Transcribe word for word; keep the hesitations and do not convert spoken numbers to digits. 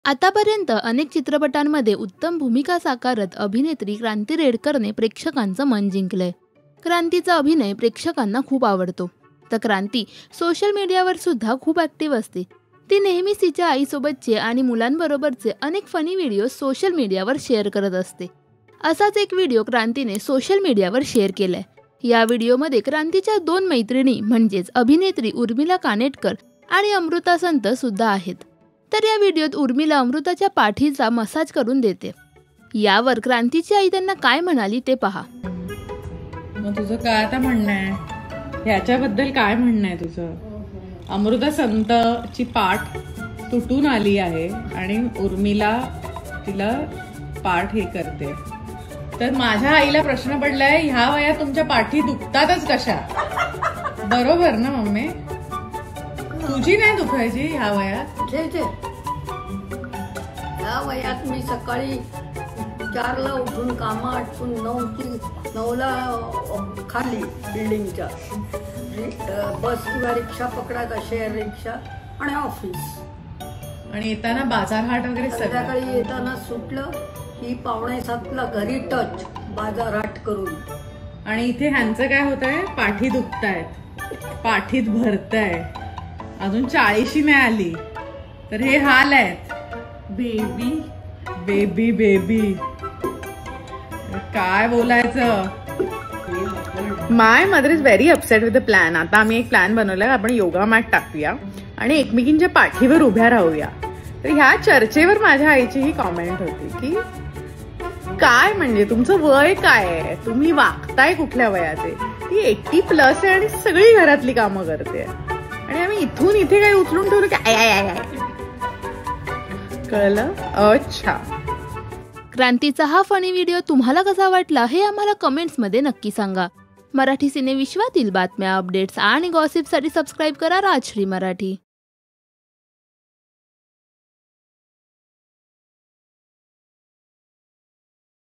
आतापर्यंत अनेक चित्रपटांमध्ये उत्तम भूमिका साकारत अभिनेत्री क्रांती रेडकरने प्रेक्षकांचं मन जिंकलंय। क्रांतीचा अभिनय प्रेक्षकांना खूप आवडतो। तर क्रांती सोशल मीडियावर सुद्धा खूप ॲक्टिव्ह असते। ती नेहमीच तिच्या आईसोबतचे आणि मुलांबरोबरचे अनेक फनी व्हिडिओ सोशल मीडियावर शेअर करत असते। असाच एक व्हिडिओ क्रांतीने सोशल मीडियावर शेअर केलाय। या व्हिडिओमध्ये क्रांतीच्या दोन मैत्रिणी म्हणजेच अभिनेत्री उर्मिला कानेटकर आणि अमृता संत सुद्धा आहेत। तर या व्हिडिओत उर्मिला अमृताच्या पाठीचा मसाज करून देते। यावर क्रांतीची आई त्यांना काय म्हणाली ते पहा। मग तुझं काय आता म्हणणं आहे, ह्याच्याबद्दल काय म्हणणं आहे तुझं? अमृता संतची पाठ तुटून आली आहे आणि उर्मिला तिला पाठ हे करते। तर माझ्या आईला प्रश्न पडलाय, ह्या वयात तुमच्या पाठी दुखतातच कशा? बरोबर ना मम्मी? तुझी नाही दुखायची ह्या वयात? जे जे ह्या वयात मी सकाळी चारला उठून कामं आटपून नऊची नऊला खाली बिल्डिंगच्या बस किंवा रिक्षा पकडायचा, शेअर रिक्षा आणि ऑफिस। आणि येताना बाजारहाट वगैरे संध्याकाळी येताना सुटलं की पावणे सातला घरी टच बाजारहाट करून। आणि इथे ह्यांचं काय होत आहे, पाठी दुखतायत, पाठीत भरतंय, अजून चाळीशी नाही आली तर हे हाल आहेत। बेबी बेबी बेबी काय बोलायचं। My mother is very upset with the plan. आता आम्ही एक प्लॅन बनवलाय, आपण योगा मॅट टाकूया आणि एकमेकींच्या पाठीवर उभ्या राहूया। तर ह्या चर्चेवर माझ्या आईची ही कॉमेंट होती की काय म्हणजे तुमचं वय काय आहे, तुम्ही वागताय कुठल्या वयाचे? ती एट्टी प्लस आहे आणि सगळी घरातली कामं करते आणि आम्ही इथून इथे काही उचलून ठेवलं की आय आय आय। कळलं? अच्छा। क्रांतीचा हा फनी व्हिडिओ तुम्हाला कसा वाटला हे आम्हाला कमेंट्समध्ये नक्की सांगा। मराठी सिने विश्वातील बातम्या, अपडेट्स आणि गॉसिपसाठी सबस्क्राईब करा राजश्री मराठी।